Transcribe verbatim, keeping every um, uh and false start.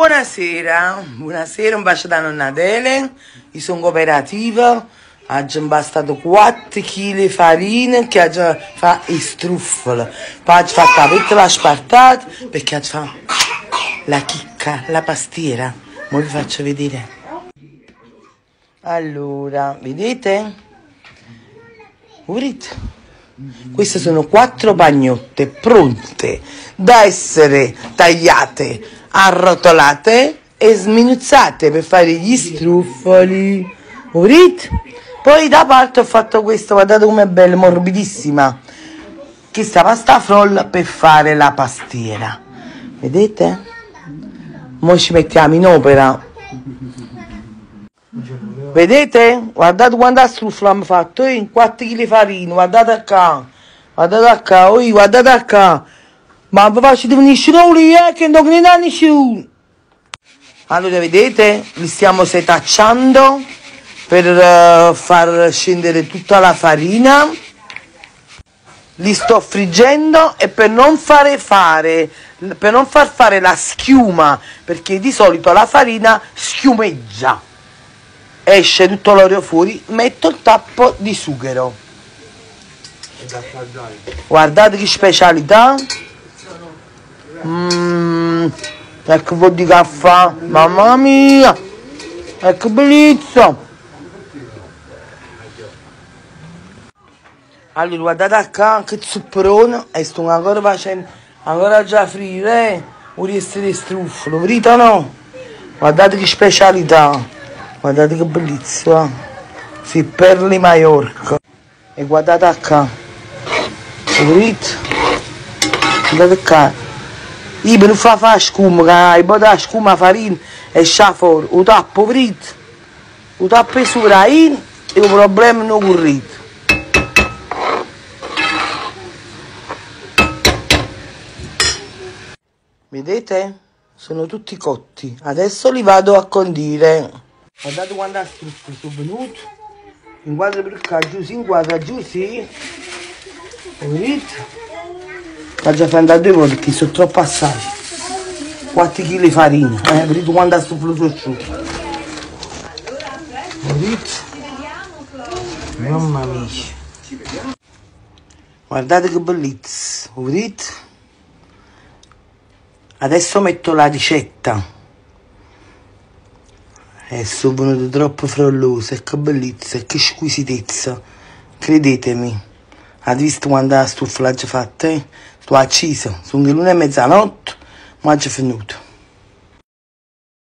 Buonasera, buonasera, un bacio da nonna Adele, io sono cooperativa, oggi ho bastato quattro chili di farina che oggi fa i struffoli, poi ho fatto la pettola spartata perché oggi fa la chicca, la pastiera, ora vi faccio vedere. Allora, vedete? Vedete? Queste sono quattro pagnotte pronte da essere tagliate, arrotolate e sminuzzate per fare gli struffoli. Vedete? Poi da parte ho fatto questo, guardate com'è bella, morbidissima. Questa pasta frolla per fare la pastiera. Vedete? Ora ci mettiamo in opera. Vedete? Guardate quanta struffola abbiamo fatto, in quattro chili di farina, guardate qua, guardate qua, oi, guardate qua. Ma vi faccio venire lì, eh, che non ne danno più. Allora, vedete? Li stiamo setacciando per uh, far scendere tutta la farina. Li sto friggendo e per non fare fare, per non far fare la schiuma, perché di solito la farina schiumeggia. Esce tutto l'olio fuori, metto il tappo di sughero. Guardate che specialità. Mmm, ecco un po' di caffè, mamma mia, ecco bellezza. Allora guardate qua che zupperone, e sto ancora facendo, ancora già frire, eh? Ora essere struffolo, vedete o no? Guardate che specialità. Guardate che bellezza, si perli Maiorca. E guardate qua, vedete? Guardate qua, io per non far fare scuma, che hai buttato la scuma, farina e scia fuori, lo tappo, vedete? Lo tappo sopra e il problema non correte. Vedete? Sono tutti cotti, adesso li vado a condire. Guardate quando a struffolo sono venuto, inquadra per qua, giù si inquadra, giù si, vedete? Sta già facendo due volte perché sono troppo assai, quattro chili di farina, eh? Vedete quando a struffolo sono giù, vedete? Mamma mia, guardate che bellezza, vedete? Adesso metto la ricetta. E sono venute troppo frollose, che bellezza, che squisitezza, credetemi. Avete visto quando la stufa l'ho già fatta? Eh? Sto accesa, sono le lune e mezzanotte, ma è già finito.